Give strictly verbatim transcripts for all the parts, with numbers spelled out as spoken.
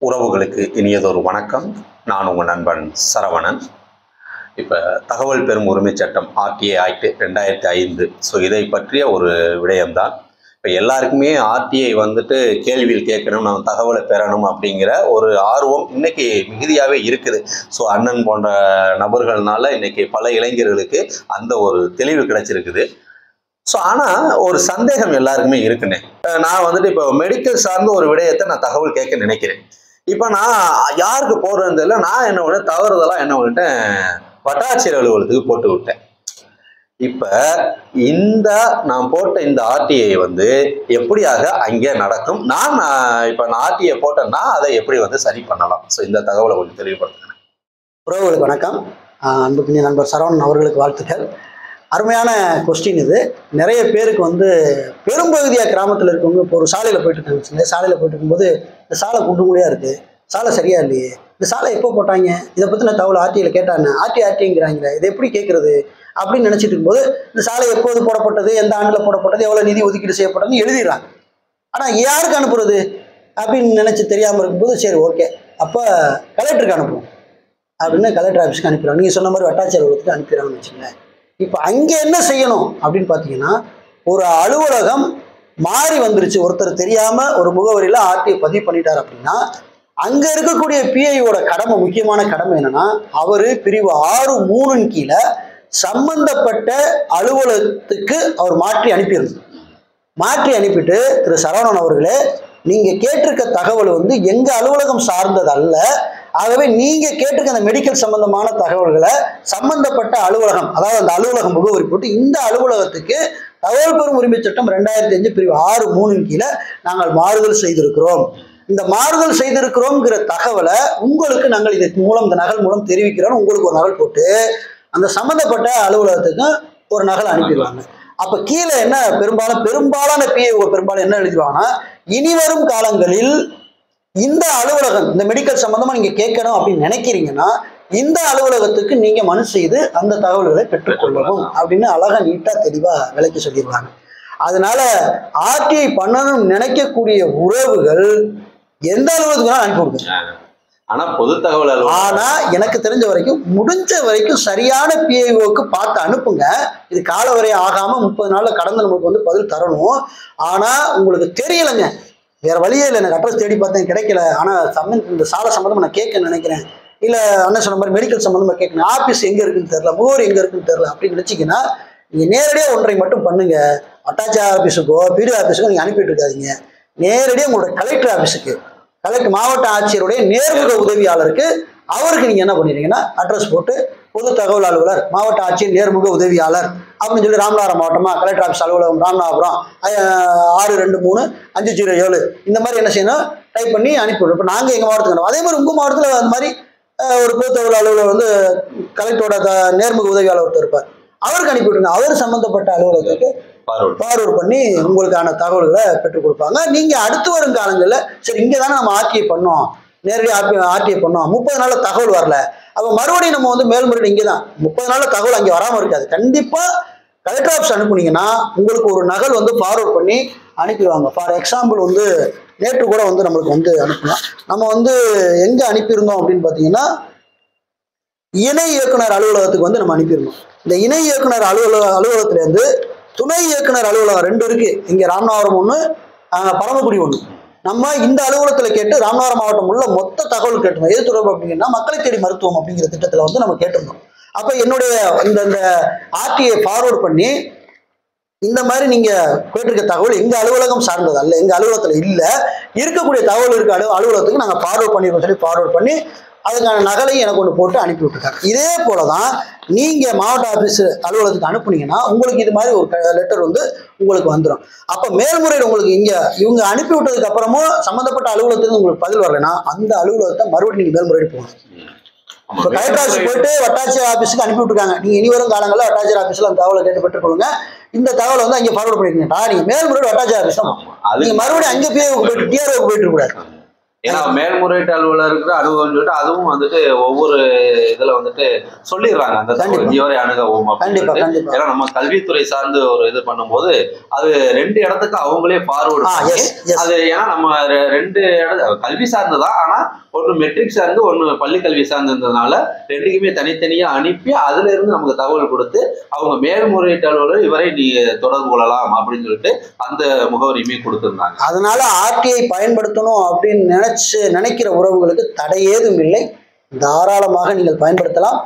உறவுகளுக்கு இனியதொரு வணக்கம். நான் உங்கள் நண்பன் சரவணன். இப்போ தகவல் பெறும் உரிமை சட்டம் ஆர்டிஐ ஆக்ட் ரெண்டாயிரத்தி ஐந்து ஸோ இதை பற்றிய ஒரு விடயம்தான். இப்போ எல்லாருக்குமே ஆர்டிஐ வந்துட்டு கேள்வியில் கேட்கணும், நம்ம தகவலை பெறணும் அப்படிங்கிற ஒரு ஆர்வம் இன்னைக்கு மிகுதியாகவே இருக்குது. ஸோ அண்ணன் போன்ற நபர்கள்னால இன்னைக்கு பல இளைஞர்களுக்கு அந்த ஒரு தெளிவு கிடைச்சிருக்குது. ஸோ ஆனால் ஒரு சந்தேகம் எல்லாருக்குமே இருக்குண்ணே. நான் வந்துட்டு இப்போ மெடிக்கல் சார்ந்த ஒரு விடயத்தை நான் தகவல் கேட்க நினைக்கிறேன். இப்போ நான் யாருக்கு போடுறது இல்லை, நான் என்ன பண்ணேன், தவறுதெல்லாம் என்ன பண்ணிட்டேன், வட்டாட்சியர் அலுவலகத்துக்கு போட்டு விட்டேன். இப்போ இந்த நான் போட்ட இந்த ஆர்டிஐ வந்து எப்படியாக அங்கே நடக்கும், நான் இப்போ நான் ஆர்டிஐ போட்டேன்னா அதை எப்படி வந்து சரி பண்ணலாம், ஸோ இந்த தகவலை கொஞ்சம் தெளிவுபடுத்துகிறேன். உறவுகளுக்கு வணக்கம். அன்புக்குரிய நண்பர் சரவணன் அவர்களுக்கு வாழ்த்துக்கள். அருமையான கொஸ்டின் இது. நிறைய பேருக்கு வந்து பெரும்பகுதியாக கிராமத்தில் இருக்கவங்க இப்போ ஒரு சாலையில் போயிட்டு இருக்காங்க. சாலையில் போயிட்டு இருக்கும்போது இந்த சாலை குண்டு குழியாக இருக்குது, சாலை சரியா இல்லையே, இந்த சாலை எப்போ போட்டாங்க, இதை பற்றின தகவல் ஆர்டிஐயில் கேட்டாங்க. ஆர்டி ஆர்டிங்கிறாங்களே, இதை எப்படி கேட்குறது அப்படின்னு நினச்சிட்டு இருக்கும்போது இந்த சாலை எப்போது போடப்பட்டது, எந்த ஆண்டில் போடப்பட்டது, எவ்வளோ நிதி ஒதுக்கீடு செய்யப்பட்டதுன்னு எழுதிடுறாங்க. ஆனால் யாருக்கு அனுப்புறது அப்படின்னு நினச்சி தெரியாமல் இருக்கும்போது சரி ஓகே அப்போ கலெக்டருக்கு அனுப்புவோம் அப்படின்னு கலெக்டர் ஆஃபீஸுக்கு அனுப்பிடுறாங்க. நீங்கள் சொன்ன மாதிரி வட்டாட்சியர் அலுவலகத்துக்கு அனுப்பிடுறாங்கன்னு வச்சுக்கோங்களேன். இப்போ அங்கே என்ன செய்யணும் அப்படின்னு பார்த்தீங்கன்னா, ஒரு அலுவலகம் மாறி வந்துருச்சு, ஒருத்தர் தெரியாமல் ஒரு முகவரியில் ஆர்டிஐ பதிவு பண்ணிட்டார் அப்படின்னா அங்கே இருக்கக்கூடிய பிஐயோட கடமை, முக்கியமான கடமை என்னன்னா, அவர் பிரிவு ஆறு மூணின் கீழே சம்பந்தப்பட்ட அலுவலகத்துக்கு அவர் மாற்றி அனுப்பிடணும். மாற்றி அனுப்பிட்டு, திரு சரவணன் அவர்களே, நீங்கள் கேட்டிருக்க தகவல் வந்து எங்கள் அலுவலகம் சார்ந்தது அல்ல, ஆகவே நீங்கள் கேட்டிருக்க அந்த மெடிக்கல் சம்பந்தமான தகவல்களை சம்பந்தப்பட்ட அலுவலகம், அதாவது அந்த அலுவலகம் முகவரி போட்டு இந்த அலுவலகத்துக்கு தகவல் பெறும் உரிமை சட்டம் ரெண்டாயிரத்தி அஞ்சு பிரிவு ஆறு மூணின் கீழே நாங்கள் மாறுதல் செய்திருக்கிறோம், இந்த மாறுதல் செய்திருக்கிறோங்கிற தகவலை உங்களுக்கு நாங்கள் இதன் மூலம், இந்த நகல் மூலம் தெரிவிக்கிறோம். உங்களுக்கு ஒரு நகல் போட்டு அந்த சம்பந்தப்பட்ட அலுவலகத்துக்கு ஒரு நகல் அனுப்பிடுவாங்க. அப்போ கீழே என்ன பெரும்பாலும் பெரும்பாலான பிஏ பெரும்பாலும் என்ன எழுதிடுவாங்கன்னா, இனி வரும் காலங்களில் இந்த அலுவலகம் இந்த மெடிக்கல் சம்பந்தமா நீங்க கேட்கணும் அப்படின்னு நினைக்கிறீங்கன்னா இந்த அலுவலகத்துக்கு நீங்க மனு செய்து அந்த தகவல்களை பெற்றுக்கொள்ளவும் அப்படின்னு அழகா நீட்டா தெளிவா விளக்கி சொல்லிடுவாங்க. அதனால ஆர்டிஐ பண்ணணும்னு நினைக்கக்கூடிய உறவுகள் எந்த அலுவலகத்துக்கு அனுப்பி கொடுங்க. ஆனா பொது தகவல் ஆனா எனக்கு தெரிஞ்ச வரைக்கும் முடிஞ்ச வரைக்கும் சரியான பிஐஓக்கு பார்த்து அனுப்புங்க. இது கால வரை ஆகாம முப்பது நாள்ல கடந்து நம்மளுக்கு வந்து பதில் தரணும். ஆனா உங்களுக்கு தெரியலைங்க, வேற வழியே இல்லை, எனக்கு அட்ரஸ் தேடி பார்த்தேன் கிடைக்கல, ஆனால் சம்மன் இந்த சாலை சம்மந்தமாக நான் கேட்க நினைக்கிறேன், இல்லை அண்ணன் சொன்ன மாதிரி மெடிக்கல் சம்மந்தமாக கேட்கணும், ஆஃபீஸ் எங்கே இருக்குன்னு தெரில, முகவரி எங்கே இருக்குன்னு தெரில அப்படின்னு நினச்சிங்கன்னா நீங்கள் நேரடியாக ஒன்றை மட்டும் பண்ணுங்க. வட்டாட்சியர் ஆஃபீஸுக்கோ பிடி ஆஃபீஸுக்கோ நீங்கள் அனுப்பிட்டு இருக்காதீங்க. நேரடியாக உங்களோட கலெக்டர் ஆஃபீஸுக்கு, கலெக்டர் மாவட்ட ஆட்சியருடைய நேர்முக உதவியாளருக்கு அவருக்கு நீங்கள் என்ன பண்ணிடுறீங்கன்னா அட்ரஸ் போட்டு பொது தகவல் அலுவலர், மாவட்ட ஆட்சியர் நேர்முக உதவியாளர் அப்படின்னு சொல்லி ராமநாதபுரம் மாவட்டமா கலெக்டர் ஆஃபீஸ் அலுவலகம் ராமநாதபுரம் ஆறு ரெண்டு மூணு அஞ்சு ஜீரோ ஏழு இந்த மாதிரி என்ன செய்யணும் டைப் பண்ணி அனுப்பிவிடும். இப்போ நாங்கள் எங்கள் மாவட்டத்துக்கு அதே மாதிரி உங்கள் மாவட்டத்தில் அந்த மாதிரி ஒரு பொது தகவல் அலுவலர் வந்து கலெக்டரோட த நேர்முக உதவியாளர் ஒருத்தர் இருப்பார், அவருக்கு அனுப்பிவிடுங்க. அவர் சம்மந்தப்பட்ட அலுவலகத்துக்கு ஃபார்வர்ட் பண்ணி உங்களுக்கான தகவல்களை பெற்றுக் கொடுப்பாங்க. நீங்கள் அடுத்து வரும் காலங்களில் சரி இங்கே தானே நம்ம ஆர்டிஐ பண்ணோம், நேரடியாக ஆர்டிஐ பண்ணோம், முப்பது நாளில் தகவல் வரல, அப்போ மறுபடியும் நம்ம வந்து மேல்முறையீடு இங்கே தான், முப்பது நாளில் தகவல் அங்கே வராமல் இருக்காது. கண்டிப்பாக கலெக்டர் ஆஃபீஸ் அனுப்புனீங்கன்னா உங்களுக்கு ஒரு நகல் வந்து ஃபார்வர்ட் பண்ணி அனுப்பிடுவாங்க. ஃபார் எக்ஸாம்பிள் வந்து நேற்று கூட வந்து நம்மளுக்கு வந்து அனுப்பலாம். நம்ம வந்து எங்கே அனுப்பியிருந்தோம் அப்படின்னு பார்த்தீங்கன்னா இணை இயக்குனர் அலுவலகத்துக்கு வந்து நம்ம அனுப்பியிருந்தோம். இந்த இணை இயக்குனர் அலுவலக அலுவலகத்திலேருந்து துணை இயக்குனர் அலுவலகம் ரெண்டு இருக்குது. இங்கே ராமநாதபுரம் ஒன்று, பரமக்குடி ஒன்று. நம்ம இந்த அலுவலகத்தில் கேட்டு ராமநாதபுரம் மாவட்டம் உள்ள மொத்த தகவல் கேட்டிருந்தோம். எது தொடர்பு அப்படின்னா மக்களை தேடி மருத்துவம் அப்படிங்கிற திட்டத்தில் வந்து நம்ம கேட்டிருந்தோம். அப்போ என்னுடைய இந்த இந்த ஆர்டிஐ ஃபார்வர்ட் பண்ணி இந்த மாதிரி நீங்கள் கேட்டிருக்க தகவல் எங்கள் அலுவலகம் சார்ந்தது அல்ல, எங்கள் அலுவலகத்தில் இல்லை, இருக்கக்கூடிய தகவல் இருக்க அலு அலுவலகத்துக்கு நாங்கள் ஃபார்வர்ட் பண்ணிடுவோம் சொல்லி ஃபார்வர்ட் பண்ணி அதுக்கான நகலையும் எனக்கு ஒன்று போட்டு அனுப்பி விட்டுருக்காங்க. இதே போல தான் நீங்கள் மாவட்ட ஆஃபீஸ் அலுவலகத்துக்கு அனுப்புனீங்கன்னா உங்களுக்கு இது மாதிரி ஒரு லெட்டர் வந்து உங்களுக்கு வந்துடும். அப்போ மேல்முறையில் உங்களுக்கு இங்கே இவங்க அனுப்பி விட்டதுக்கு அப்புறமும் சம்மந்தப்பட்ட அலுவலகத்துக்கு உங்களுக்கு பதில் வரலைன்னா அந்த அலுவலகத்தை மறுபடியும் நீங்கள் மேல்முறையீடு போகணும். இப்போ கலெக்டர் ஆஃபீஸ் போயிட்டு வட்டாட்சியர் ஆஃபீஸுக்கு அனுப்பி விட்டுருக்காங்க, நீங்கள் இனி வரும் காலங்களில் வட்டாட்சியர் ஆஃபீஸில் அந்த தகவலை கேட்டு பெற்றுக்கொள்ளுங்க, இந்த தகவலை வந்து அங்கே ஃபார்வர்ட் பண்ணிருக்கீங்கடா, நீங்கள் மேல்முறையீடு வட்டாட்சியர் ஆஃபீஸ் தான், நீங்கள் மறுபடியும் அங்கே பிஏவுக்கு போயிட்டு டிஆர்ஓக்கு போயிட்டு கூடாது. ஏன்னா மேல்முறையீட்டு அலுவலருக்கு அனுபவம் சொல்லிட்டு அதுவும் வந்துட்டு ஒவ்வொரு இதுல வந்துட்டு சொல்லிடுறாங்க அந்த இதுவரை அணுகவும். ஏன்னா நம்ம கல்வித்துறை சார்ந்து ஒரு இது பண்ணும்போது அது ரெண்டு இடத்துக்கு அவங்களே ஃபார்வர்டு பண்ணி அது ஏன்னா நம்ம ரெண்டு இடம் கல்வி சார்ந்துதான், ஆனா ஒன்று மெட்ரிக் சார்ந்து ஒன்று பள்ளி கல்வி சார்ந்ததுனால ரெண்டுக்குமே தனித்தனியா அனுப்பி அதுல இருந்து நமக்கு தகவல் கொடுத்து அவங்க மேல்முறையீட்டு அலுவலர் இவரை நீ தொடர்பு கொள்ளலாம் அப்படின்னு சொல்லிட்டு அந்த முகவரியுமே கொடுத்திருந்தாங்க. அதனால ஆர்டிஐ பயன்படுத்தணும் அப்படின்னு நினைச்சு நினைக்கிற உறவுகளுக்கு தடை ஏதும் இல்லை, தாராளமாக நீங்கள் பயன்படுத்தலாம்.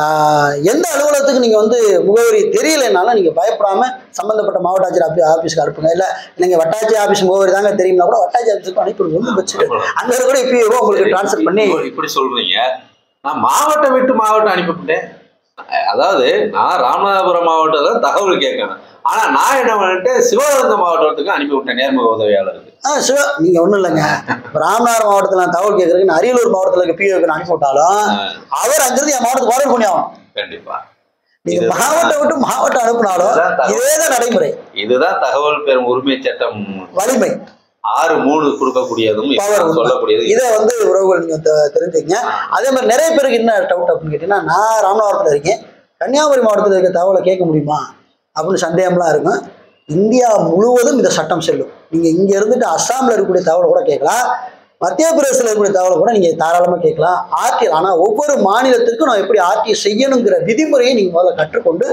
எந்த அலுவலகத்துக்கு நீங்கள் வந்து முகவரி தெரியலைனாலும் நீங்கள் பயப்படாமல் சம்மந்தப்பட்ட மாவட்ட ஆட்சியர் ஆஃபீஸ் ஆஃபீஸ்க்கு அனுப்புங்க. இல்லை நீங்கள் வட்டாட்சி ஆஃபீஸ் முகவரி தாங்க தெரியும்னா கூட வட்டாட்சி ஆஃபீஸுக்கு அனுப்பிடுங்க, ஒன்றும் வச்சுட்டு அங்கே கூட இப்போ உங்களுக்கு டிரான்ஸ்ஃபர் பண்ணி. இப்படி சொல்றீங்க, நான் மாவட்டம் விட்டு மாவட்டம் அனுப்பிவிட்டேன். அதாவது நான் ராமநாதபுரம் மாவட்டத்தில் தகவல் கேட்கணும், ஆனா நான் என்ன பண்ணிட்டு சிவகங்கை மாவட்டத்துக்கு அனுப்பி விட்டேன் நேர்முக உதவியாளருக்கு. ஆ சிவ நீங்க ஒண்ணும் இல்லைங்க, ராமநாதபுரம் மாவட்டத்தில் நான் தகவல் கேட்கறதுக்கு நான் அரியலூர் மாவட்டத்தில் இருக்க பிஓக்கு அனுப்பி விட்டாலும் அவர் அங்கிருந்து என் மாவட்டத்துக்கு வாடகை பண்ணி ஆகும். கண்டிப்பா நீங்க மாவட்டம் விட்டு மாவட்டம் அனுப்பினாலும் இதேதான் நடைமுறை. இதுதான் தகவல் பெறும் உரிமை சட்டம் வலிமை ஆறு மூணு கொடுக்கக்கூடியதும் சொல்லக்கூடியது. இதை வந்து உறவுகள் நீங்க தெரிஞ்சுக்கங்க. அதே மாதிரி நிறைய பேருக்கு என்ன டவுட் அப்படின்னு கேட்டீங்கன்னா, நான் ராமநாதபுரத்தில் இருக்கேன், கன்னியாகுமரி மாவட்டத்தில் இருக்க தகவலை கேட்க முடியுமா அப்படின்னு சந்தேகம்லாம் இருக்கும். இந்தியா முழுவதும் இந்த சட்டம் செல்லும். நீங்கள் இங்கே இருந்துட்டு அஸ்ஸாமில் இருக்கக்கூடிய தகவலை கூட கேட்கலாம், மத்திய பிரதேசத்தில் இருக்கக்கூடிய தகவலை கூட நீங்கள் தாராளமாக கேட்கலாம். ஆர்டி ஆனால் ஒவ்வொரு மாநிலத்திற்கும் நான் எப்படி ஆர்டி செய்யணுங்கிற விதிமுறையை நீங்கள் முதல்ல கற்றுக்கொண்டு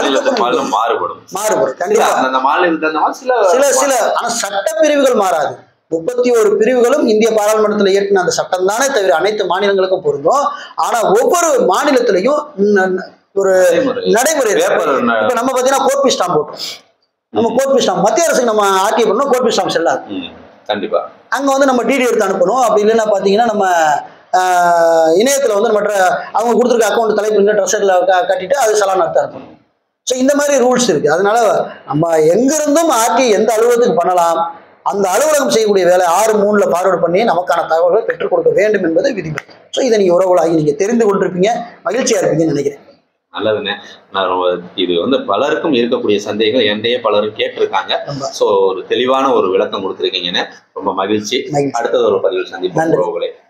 மாறுபடும் மாறுபடும் கண்டிப்பாக சில சில ஆனால் சட்ட பிரிவுகள் மாறாது. முப்பத்தி ஒரு பிரிவுகளும் இந்திய பாராளுமன்றத்தில் இயற்றின அந்த சட்டம் தானே தவிர அனைத்து மாநிலங்களுக்கும் பொருந்தும். ஆனால் ஒவ்வொரு மாநிலத்திலையும் ஒரு நடைமுறை. இப்ப நம்ம பாத்தீங்கன்னா கோர்ட் பி ஸ்டாம்ப் போட்டோம், நம்ம கோர்ட் பி ஸ்டாம்ப் மத்திய அரசுக்கு நம்ம ஆர்டிஐ பண்ணணும், கோர்ட் பி ஸ்டாம்ப் செல்லாது. கண்டிப்பா அங்க வந்து நம்ம டிடி எடுத்து அனுப்பணும். அப்படி இல்லைன்னா பாத்தீங்கன்னா நம்ம இணையத்துல வந்து மற்ற அவங்க கொடுத்துருக்க அக்கௌண்ட் தலைப்பு ட்ரெஷர்ல கட்டிட்டு அது சலான் எடுத்து அனுப்பணும். ஸோ இந்த மாதிரி ரூல்ஸ் இருக்கு. அதனால நம்ம எங்கிருந்தும் ஆர்டிஐ எந்த அலுவலகத்துக்கு பண்ணலாம், அந்த அலுவலகம் செய்யக்கூடிய வேலை ஆறு மூணுல ஃபார்வர்ட் பண்ணி நமக்கான தகவல்களை பெற்றுக் கொடுக்க வேண்டும் என்பது விதிமுறை. ஸோ இதை நீங்க உறவுகளாகி நீங்க தெரிந்து கொண்டிருப்பீங்க, மகிழ்ச்சியா இருப்பீங்கன்னு நினைக்கிறேன். நல்லதுண்ணே. நான் இது வந்து பலருக்கும் இருக்கக்கூடிய சந்தேகங்கள் என்னையே பலரும் கேட்டிருக்காங்க. ஸோ ஒரு தெளிவான ஒரு விளக்கம் கொடுத்துருக்கீங்கன்னு ரொம்ப மகிழ்ச்சி. அடுத்தது ஒரு பதிவில் சந்திப்போம் உறவுகளே.